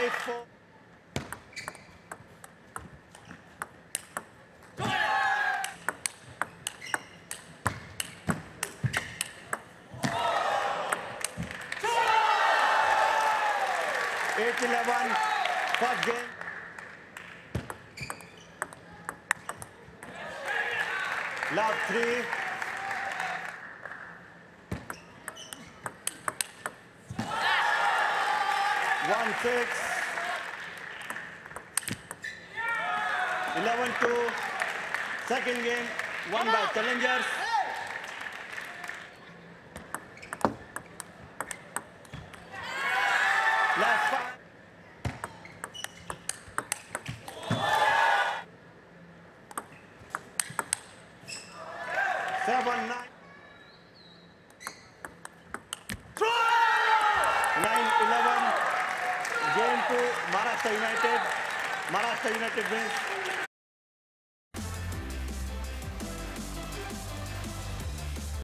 8-4. First game. Love 3. 1-6. 11-2. Second game won by challengers. Last 5. 7-9. 9-11. Game to Maharashtra United. Maharashtra United wins.